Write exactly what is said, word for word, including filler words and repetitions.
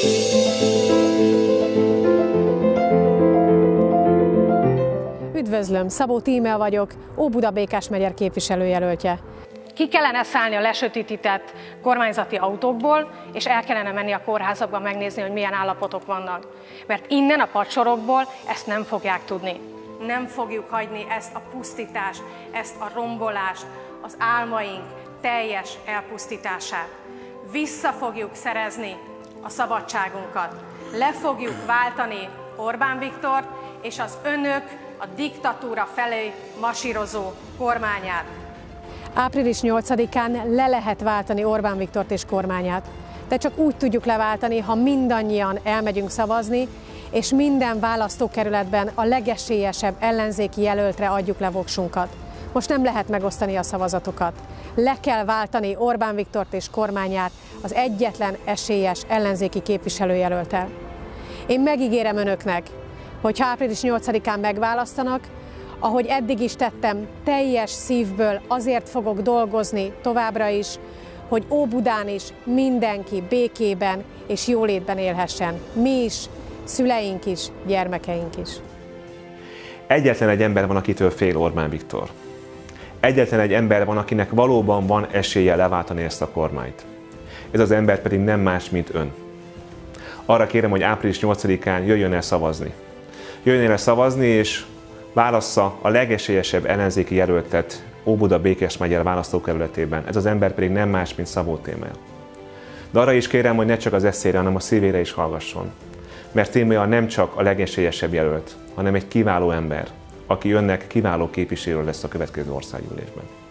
Üdvözlöm, Szabó Tímea vagyok, Óbuda-Békás megyer képviselőjelöltje. Ki kellene szállni a lesötétített kormányzati autókból, és el kellene menni a kórházakba megnézni, hogy milyen állapotok vannak. Mert innen a padsorokból ezt nem fogják tudni. Nem fogjuk hagyni ezt a pusztítást, ezt a rombolást, az álmaink teljes elpusztítását. Vissza fogjuk szerezni a szabadságunkat. Le fogjuk váltani Orbán Viktort és az önök a diktatúra felé masírozó kormányát. Április nyolcadikán le lehet váltani Orbán Viktort és kormányát. De csak úgy tudjuk leváltani, ha mindannyian elmegyünk szavazni, és minden választókerületben a legesélyesebb ellenzéki jelöltre adjuk le voksunkat. Most nem lehet megosztani a szavazatokat. Le kell váltani Orbán Viktort és kormányát az egyetlen esélyes ellenzéki képviselőjelölttel. Én megígérem önöknek, hogy április nyolcadikán megválasztanak, ahogy eddig is tettem, teljes szívből azért fogok dolgozni továbbra is, hogy Óbudán is mindenki békében és jólétben élhessen. Mi is, szüleink is, gyermekeink is. Egyetlen egy ember van, akitől fél Orbán Viktor. Egyetlen egy ember van, akinek valóban van esélye leváltani ezt a kormányt. Ez az ember pedig nem más, mint ön. Arra kérem, hogy április nyolcadikán jöjjön el szavazni. Jöjjön el szavazni, és válassza a legesélyesebb ellenzéki jelöltet Óbuda-Békás megyer választókerületében. Ez az ember pedig nem más, mint Szabó Tímea. De arra is kérem, hogy ne csak az eszére, hanem a szívére is hallgasson. Mert Tímea nem csak a legesélyesebb jelölt, hanem egy kiváló ember, aki önnek kiváló képviselő lesz a következő országgyűlésben.